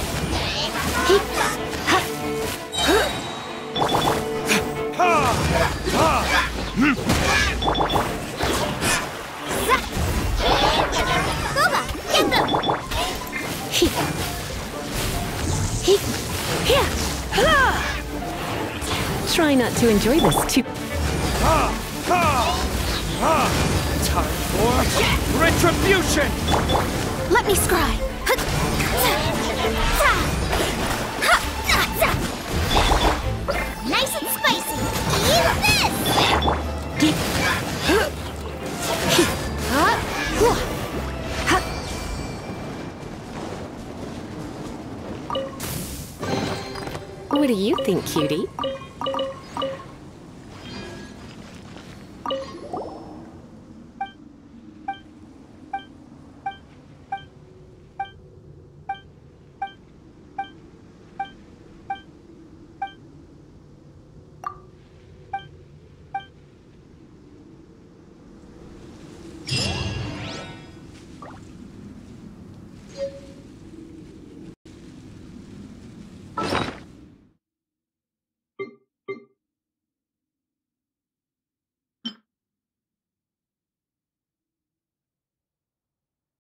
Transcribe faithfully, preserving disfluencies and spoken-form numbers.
Try not to enjoy this too. Time for retribution! Let me scry. Nice and spicy. Eat this! What do you think, cutie?